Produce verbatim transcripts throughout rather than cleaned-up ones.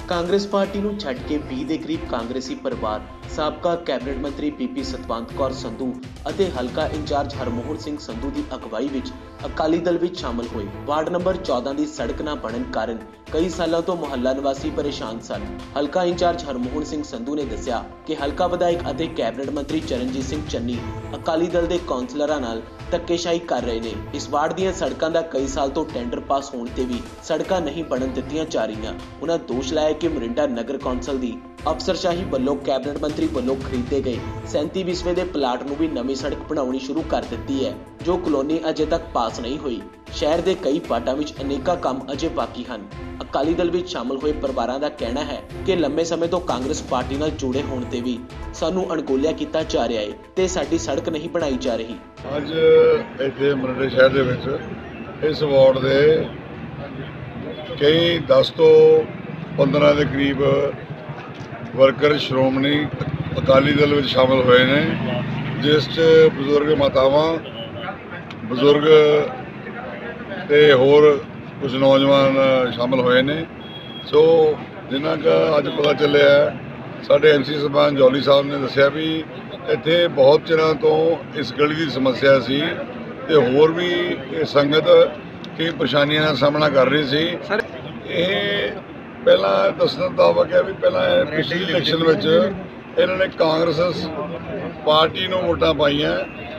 Congress party ਨੂੰ ਛੱਡ ਕੇ ਵੀਹ ਦੇ ਕਰੀਬ ਕਾਂਗਰਸੀ ਪਰਿਵਾਰ ਸਾਬਕਾ ਕੈਬਨਿਟ ਮੰਤਰੀ ਬੀਬੀ ਸਤਵੰਤ ਕੌਰ ਸੰਧੂ ਅਤੇ ਹਲਕਾ ਇੰਚਾਰਜ ਹਰਮੋਹਨ ਸਿੰਘ ਸੰਧੂ ਦੀ ਅਗਵਾਈ ਵਿੱਚ ਅਕਾਲੀ ਦਲ ਵਿੱਚ ਸ਼ਾਮਲ ਹੋਏ। ਵਾਰਡ ਨੰਬਰ ਚੌਦਾਂ ਦੀ ਸੜਕ ਨਾ ਬਣਨ ਕਾਰਨ ਕਈ ਸਾਲਾਂ ਤੋਂ ਮੁਹੱਲਾ ਨਿਵਾਸੀ ਪਰੇਸ਼ਾਨ ਸਨ। ਹਲਕਾ ਇੰਚਾਰਜ ਹਰਮੋਹਨ ਸਿੰਘ ਸੰਧੂ ਨੇ ਦੱਸਿਆ ਕਿ ਹਲਕਾ ਵਿਧਾਇਕ ਅਤੇ ਕੈਬਨਿਟ ਮੰਤਰੀ ਚਰਨਜੀਤ ਸਿੰਘ ਚੰਨੀ ਅਕਾਲੀ ਦਲ ਦੇ ਕੌਂਸਲਰਾਂ ਨਾਲ ਧੱਕੇਸ਼ਾਹੀ ਕਰ ਰਹੇ ਨੇ। ਇਸ ਵਾਰਡ ਦੀਆਂ ਸੜਕਾਂ ਦਾ ਕਈ ਸਾਲ ਤੋਂ ਟੈਂਡਰ ਪਾਸ ਹੋਣ ਤੇ ਵੀ ਸੜਕਾਂ ਨਹੀਂ ਬਣਨ ਦਿੱਤੀਆਂ ਜਾ ਰਹੀਆਂ। ਉਹਨਾਂ ਦੋਸ਼ ਲਾਇਆ ਕਿ ਮੋਰਿੰਡਾ ਨਗਰ ਕੌਂਸਲ ਦੀ ਅਫਸਰਸ਼ਾਹੀ ਵੱਲੋਂ ਕੈਬਨਿਟ ਮੰਤਰੀ ਵੱਲੋਂ ਖਰੀਦੇ ਗਏ ਸੈਂਤੀ ਵਿਸਵੇ ਦੇ ਪਲਾਟ ਨੂੰ ਵੀ ਨਵੀਂ ਸੜਕ ਬਣਾਉਣੀ ਸ਼ੁਰੂ ਕਰ ਦਿੱਤੀ ਹੈ, ਜੋ ਕਲੋਨੀ ਅਜੇ ਤੱਕ ਪਾਸ ਨਹੀਂ ਹੋਈ। ਸ਼ਹਿਰ ਦੇ ਕਈ ਵਾਰਡਾਂ ਵਿੱਚ ਅਨੇਕਾਂ ਕੰਮ ਅਜੇ ਬਾਕੀ ਹਨ। ਅਕਾਲੀ ਦਲ ਵਿੱਚ ਸ਼ਾਮਲ ਹੋਏ ਪਰਿਵਾਰਾਂ ਦਾ ਕਹਿਣਾ ਹੈ ਕਿ ਲੰਮੇ ਸਮੇਂ ਤੋਂ ਕਾਂਗਰਸ ਪਾਰਟੀ ਨਾਲ ਜੁੜੇ ਹੋਣ ਤੇ ਵੀ ਸਾਨੂੰ ਅਣਗੌਲਿਆ ਕੀਤਾ ਜਾ ਰਿਹਾ ਹੈ ਤੇ ਸਾਡੀ ਸੜਕ ਨਹੀਂ ਬਣਾਈ ਜਾ ਰਹੀ। ਅੱਜ ਇੱਥੇ ਮੋਰਿੰਡਾ ਸ਼ਹਿਰ ਦੇ ਵਿੱਚ ਇਸ ਵਾਰਡ ਦੇ ਕਈ ਦਸ ਤੋਂ ਪੰਦਰਾਂ ਦੇ ਕਰੀਬ ਵਰਕਰ ਸ਼੍ਰੋਮਣੀ ਅਕਾਲੀ ਦਲ ਵਿੱਚ ਸ਼ਾਮਲ ਹੋਏ ਨੇ, ਜਿਸ 'ਚ ਬਜ਼ੁਰਗ ਮਾਤਾਵਾਂ, ਬਜ਼ੁਰਗ ਤੇ ਹੋਰ ਕੁਝ ਨੌਜਵਾਨ ਸ਼ਾਮਲ ਹੋਏ ਨੇ। ਸੋ ਜਿਨ੍ਹਾਂ ਦਾ ਅੱਜ ਪਤਾ ਚੱਲਿਆ, ਸਾਡੇ ਐਮ ਸੀ ਸਾਹਿਬਾਨ ਜੌਲੀ ਸਾਹਿਬ ਨੇ ਦੱਸਿਆ ਵੀ ਇੱਥੇ ਬਹੁਤ ਚਿਰਾਂ ਤੋਂ ਇਸ ਗਲੀ ਦੀ ਸਮੱਸਿਆ ਸੀ ਤੇ ਹੋਰ ਵੀ ਇਹ ਸੰਗਤ ਕਈ ਪਰੇਸ਼ਾਨੀਆਂ ਦਾ ਸਾਹਮਣਾ ਕਰ ਰਹੀ ਸੀ। ਇਹ ਪਹਿਲਾਂ ਦੱਸਣ ਦਾ ਵਾਕਿਆ ਵੀ ਪਹਿਲਾਂ ਪਿਛਲੀ ਇਲੈਕਸ਼ਨ ਵਿੱਚ ਇਹਨਾਂ ਨੇ ਕਾਂਗਰਸ ਪਾਰਟੀ ਨੂੰ ਵੋਟਾਂ ਪਾਈਆਂ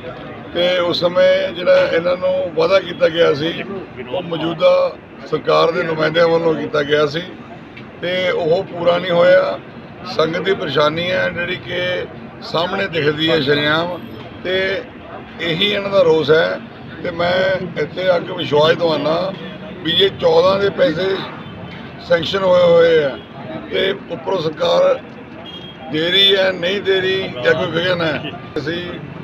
ਤੇ ਉਸ ਸਮੇਂ ਜਿਹੜਾ ਇਹਨਾਂ ਨੂੰ ਵਾਅਦਾ ਕੀਤਾ ਗਿਆ ਸੀ ਉਹ ਮੌਜੂਦਾ ਸਰਕਾਰ ਦੇ ਨੁਮਾਇੰਦਿਆਂ ਵੱਲੋਂ ਕੀਤਾ ਗਿਆ ਸੀ ਤੇ ਉਹ ਪੂਰਾ ਨਹੀਂ ਹੋਇਆ। ਸੰਗਤ ਦੀ ਪਰੇਸ਼ਾਨੀ ਹੈ ਜਿਹੜੀ ਕਿ ਸਾਹਮਣੇ ਦਿਖਦੀ ਹੈ ਸ਼ਰੇਆਮ, ਤੇ ਇਹੀ ਇਹਨਾਂ ਦਾ ਰੋਸ ਹੈ। ਤੇ ਮੈਂ ਇੱਥੇ ਆ ਕੇ ਵਿਸ਼ਵਾਸ ਦਵਾਨਾ ਵੀ ਇਹ ਚੌਦਾਂ ਦੇ ਪੈਸੇ ਸੈਂਕਸ਼ਨ ਹੋਏ ਹੋਏ ਆ ਤੇ ਉੱਪਰੋਂ ਸਰਕਾਰ ਦੇ ਰਹੀ ਹੈ, ਨਹੀਂ ਦੇ ਰਹੀ ਜਾਂ ਕੋਈ ਵਿਘਨ ਹੈ। ਅਸੀਂ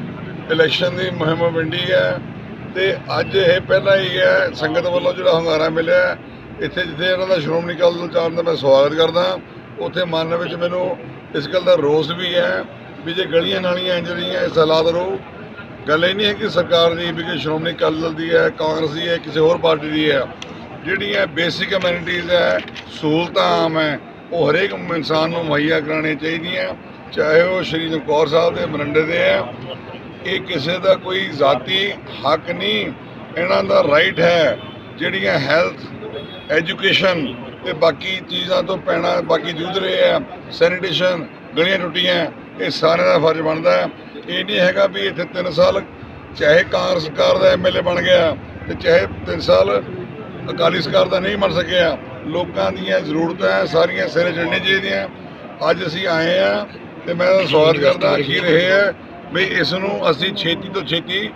ਇਲੈਕਸ਼ਨ ਦੀ ਮੁਹਿੰਮ ਵੰਡੀ ਹੈ ਤੇ ਅੱਜ ਇਹ ਪਹਿਲਾਂ ਹੀ ਹੈ ਸੰਗਤ ਵੱਲੋਂ ਜਿਹੜਾ ਹੁੰਗਾਰਾ ਮਿਲਿਆ ਇੱਥੇ, ਜਿੱਥੇ ਇਹਨਾਂ ਦਾ ਸ਼੍ਰੋਮਣੀ ਅਕਾਲੀ ਦਲ ਚਾਰ ਦਾ ਮੈਂ ਸਵਾਗਤ ਕਰਦਾ, ਉੱਥੇ ਮਨ ਵਿੱਚ ਮੈਨੂੰ ਇਸ ਗੱਲ ਦਾ ਰੋਸ ਵੀ ਹੈ ਵੀ ਜੇ ਗਲੀਆਂ ਨਾਲੀਆਂ ਇੰਜ ਰਹੀਆਂ ਇਸ ਹਾਲਾਤ ਰਹੂ। ਗੱਲ ਇਹ ਨਹੀਂ ਹੈ ਕਿ ਸਰਕਾਰ ਦੀ ਵੀ ਕਿ ਸ਼੍ਰੋਮਣੀ ਅਕਾਲੀ ਦਲ ਦੀ ਹੈ, ਕਾਂਗਰਸ ਦੀ ਹੈ, ਕਿਸੇ ਹੋਰ ਪਾਰਟੀ ਦੀ ਹੈ। ਜਿਹੜੀਆਂ ਬੇਸਿਕ ਅਮੈਨਿਟੀਜ਼ ਹੈ, ਸਹੂਲਤਾਂ ਆਮ ਹੈ, ਉਹ ਹਰੇਕ ਇਨਸਾਨ ਨੂੰ ਮੁਹੱਈਆ ਕਰਾਉਣੀਆਂ ਚਾਹੀਦੀਆਂ, ਚਾਹੇ ਉਹ ਸ਼੍ਰੀ ਚਮਕੌਰ ਸਾਹਿਬ ਦੇ ਮੋਰਿੰਡੇ ਦੇ ਹੈ। ਇਹ ਕਿਸੇ ਦਾ ਕੋਈ ਜ਼ਾਤੀ ਹੱਕ ਨਹੀਂ, ਇਹਨਾਂ ਦਾ ਰਾਈਟ ਹੈ। ਜਿਹੜੀਆਂ ਹੈਲਥ, ਐਜੂਕੇਸ਼ਨ ਤੇ ਬਾਕੀ ਚੀਜ਼ਾਂ ਤੋਂ ਪੈਣਾ ਬਾਕੀ ਜੂਝ ਰਹੇ ਆ, ਸੈਨੀਟੇਸ਼ਨ, ਗਲੀਆਂ ਟੁੱਟੀਆਂ, ਇਹ ਸਾਰਿਆਂ ਦਾ ਫਰਜ਼ ਬਣਦਾ ਹੈ। ਇਹ ਨਹੀਂ ਹੈਗਾ ਵੀ ਇੱਥੇ ਤਿੰਨ ਸਾਲ ਚਾਹੇ ਕਾਂਗਰਸ ਸਰਕਾਰ ਦਾ ਐਮ ਐਲ ਏ ਬਣ ਗਿਆ ਤੇ ਚਾਹੇ ਤਿੰਨ ਸਾਲ ਅਕਾਲੀ ਸਰਕਾਰ ਦਾ ਨਹੀਂ ਬਣ ਸਕਿਆ। ਲੋਕਾਂ ਦੀਆਂ ਜ਼ਰੂਰਤਾਂ ਸਾਰੀਆਂ ਸਿਰੇ ਚੜ੍ਹਨੀਆਂ ਚਾਹੀਦੀਆਂ। ਅੱਜ ਅਸੀਂ ਆਏ ਹਾਂ ਤੇ ਮੈਂ ਸਵਾਗਤ ਕਰਦਾ ਅਖੀਰ ਇਹ ਹੈ ਵੀ ਇਸ ਨੂੰ ਅਸੀਂ ਛੇਤੀ ਤੋਂ ਛੇਤੀ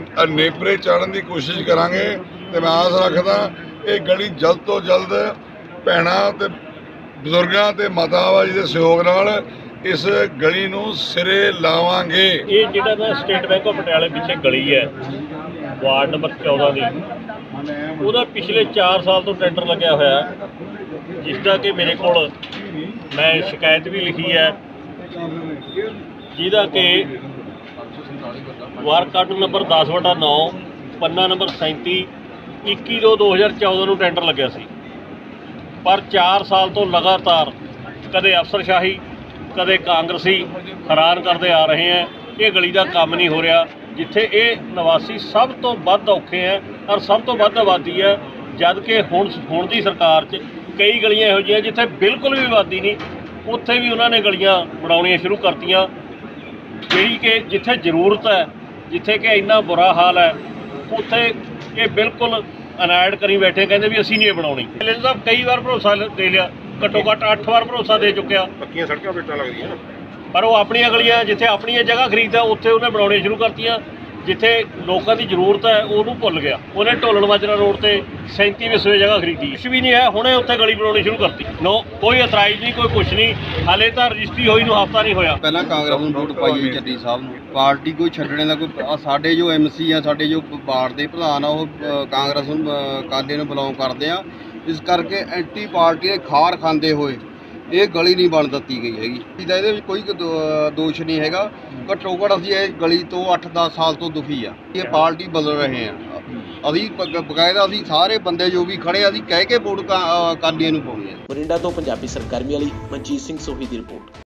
ਨੇਪਰੇ ਚਾੜਨ ਦੀ ਕੋਸ਼ਿਸ਼ ਕਰਾਂਗੇ ਤੇ ਮੈਂ ਆਸ ਰੱਖਦਾ ਇਹ ਗਲੀ ਜਲਦ ਤੋਂ ਜਲਦ ਭੈਣਾਂ ਤੇ ਬਜ਼ੁਰਗਾਂ ਤੇ ਮਾਤਾਵਾਂ ਜੀ ਦੇ ਸਹਿਯੋਗ ਨਾਲ ਇਸ ਗਲੀ ਨੂੰ ਸਿਰੇ ਲਾਵਾਂਗੇ। ਇਹ ਜਿਹੜਾ ਨਾ ਸਟੇਟ ਬੈਂਕ ਆਫ ਪਟਿਆਲੇ ਪਿੱਛੇ ਗਲੀ ਹੈ ਵਾਰਡ ਨੰਬਰ ਚੌਦਾਂ ਦੀ, ਉਹਦਾ ਪਿਛਲੇ ਚਾਰ ਸਾਲ ਤੋਂ ਟੈਂਡਰ ਲੱਗਿਆ ਹੋਇਆ, ਜਿਸ ਦਾ ਕਿ ਮੇਰੇ ਕੋਲ ਮੈਂ ਸ਼ਿਕਾਇਤ ਵੀ ਲਿਖੀ ਹੈ, ਜਿਹਦਾ ਕਿ ਵਾਰਡ ਕਾਰਡ ਨੰਬਰ ਦਸ ਵਟਾ ਨੌ, ਪੰਨਾ ਨੰਬਰ ਸੈਂਤੀ, ਇੱਕੀ ਦੋ ਦੋ ਹਜ਼ਾਰ ਚੌਦਾਂ ਨੂੰ ਟੈਂਡਰ ਲੱਗਿਆ ਸੀ। ਪਰ ਚਾਰ ਸਾਲ ਤੋਂ ਲਗਾਤਾਰ ਕਦੇ ਅਫਸਰਸ਼ਾਹੀ ਕਦੇ ਕਾਂਗਰਸੀ ਹੈਰਾਨ ਕਰਦੇ ਆ ਰਹੇ ਹੈ। ਇਹ ਗਲੀ ਦਾ ਕੰਮ ਨਹੀਂ ਹੋ ਰਿਹਾ, ਜਿੱਥੇ ਇਹ ਨਿਵਾਸੀ ਸਭ ਤੋਂ ਵੱਧ ਔਖੇ ਹੈ ਔਰ ਸਭ ਤੋਂ ਵੱਧ ਆਬਾਦੀ ਹੈ, ਜਦ ਕਿ ਹੁਣ ਹੁਣ ਦੀ ਸਰਕਾਰ 'ਚ ਕਈ ਗਲੀਆਂ ਇਹੋ ਜਿਹੀਆਂ ਜਿੱਥੇ ਬਿਲਕੁਲ ਵੀ ਆਬਾਦੀ ਨਹੀਂ, ਉੱਥੇ ਵੀ ਉਹਨਾਂ ਨੇ ਗਲੀਆਂ ਬਣਾਉਣੀਆਂ ਸ਼ੁਰੂ ਕਰਤੀਆਂ, ਜਿਹੜੀ ਕਿ ਜਿੱਥੇ ਜ਼ਰੂਰਤ ਹੈ, ਜਿੱਥੇ ਕਿ ਇੰਨਾ ਬੁਰਾ ਹਾਲ ਹੈ, ਉੱਥੇ ਇਹ ਬਿਲਕੁਲ ਅਨਾਇਡ ਕਰੀ ਬੈਠੇ, ਕਹਿੰਦੇ ਵੀ ਅਸੀਂ ਨਹੀਂ ਇਹ ਬਣਾਉਣੀ। ਐਮਐਲਏ ਸਾਹਿਬ ਕਈ ਵਾਰ ਭਰੋਸਾ ਦੇ ਲਿਆ, ਘੱਟੋ ਘੱਟ ਅੱਠ ਵਾਰ ਭਰੋਸਾ ਦੇ ਚੁੱਕਿਆ। ਪੱਕੀਆਂ ਸੜਕਾਂ ਬੇਟਾ ਲੱਗਦੀਆਂ, ਪਰ ਉਹ ਆਪਣੀਆਂ ਗਲੀਆਂ ਜਿੱਥੇ ਆਪਣੀਆਂ ਜਗ੍ਹਾ ਖਰੀਦਦਾ ਉੱਥੇ ਉਹਨੇ ਬਣਾਉਣੀਆਂ ਸ਼ੁਰੂ ਕਰਤੀਆਂ, ਜਿੱਥੇ ਲੋਕਾਂ ਦੀ ਜ਼ਰੂਰਤ ਹੈ ਉਹਨੂੰ ਭੁੱਲ ਗਿਆ। ਉਹਨੇ ਢੋਲਣ ਮਾਜਰਾ ਰੋਡ ਤੇ ਸੈਂਤੀ ਵਿਸਵੇ ਜਗ੍ਹਾ ਖਰੀਦੀ, ਕੁਛ ਵੀ ਨਹੀਂ ਹੈ, ਹੁਣੇ ਉੱਥੇ ਗਲੀ ਬਣਾਉਣੀ ਸ਼ੁਰੂ ਕਰਤੀ। ਨੋ ਕੋਈ ਇਤਰਾਜ਼ ਨਹੀਂ, ਕੋਈ ਕੁਛ ਨਹੀਂ, ਹਾਲੇ ਤਾਂ ਰਜਿਸਟਰੀ ਹੋਈ ਨੂੰ ਹਫ਼ਤਾ ਨਹੀਂ ਹੋਇਆ। ਪਹਿਲਾਂ ਕਾਂਗਰਸ ਨੂੰ ਵੋਟ ਪਾਈ ਹੋਈ ਚੱਡੀ ਸਾਹਿਬ ਨੂੰ, ਪਾਰਟੀ ਕੋਈ ਛੱਡਣੇ ਦਾ ਕੋਈ, ਸਾਡੇ ਜੋ ਐਮ ਸੀ ਆ, ਸਾਡੇ ਜੋ ਵਾਰਡ ਦੇ ਪ੍ਰਧਾਨ ਆ, ਉਹ ਕਾਂਗਰਸ ਨੂੰ ਅਕਾਲੀ ਨੂੰ ਬਿਲੋਂਗ ਕਰਦੇ ਆ। ਇਸ ਕਰਕੇ ਐਂਟੀ ਪਾਰਟੀ ਦੇ ਖਾਰ ਖਾਂਦੇ ਹੋਏ ਇਹ ਗਲੀ ਨਹੀਂ ਬਣ ਦਿੱਤੀ ਗਈ ਹੈਗੀ। ਇਹਦਾ ਇਹਦੇ ਵਿੱਚ ਕੋਈ ਦੋ- ਦੋਸ਼ ਨਹੀਂ ਹੈਗਾ। ਘੱਟੋ ਘੱਟ ਅਸੀਂ ਇਹ ਗਲੀ ਤੋਂ ਅੱਠ ਦਸ ਸਾਲ ਤੋਂ ਦੁਖੀ ਆ। ਇਹ ਪਾਰਟੀ ਬਦਲ ਰਹੇ ਆ। ਅਸੀਂ ਬ- ਬਕਾਇਦਾ ਅਸੀਂ ਸਾਰੇ ਬੰਦੇ ਜੋ ਵੀ ਖੜੇ ਆ, ਅਸੀਂ ਕਹਿ ਕੇ ਵੋਟ ਕਾਲੀਆਂ ਨੂੰ ਪਾਉਣੀ ਹੈ। ਮੋਰਿੰਡਾ ਤੋਂ ਪੰਜਾਬੀ ਸਰਗਰਮੀ ਵਾਲੀ ਮਨਜੀਤ ਸਿੰਘ ਸੋਹੀ ਦੀ ਰਿਪੋਰਟ।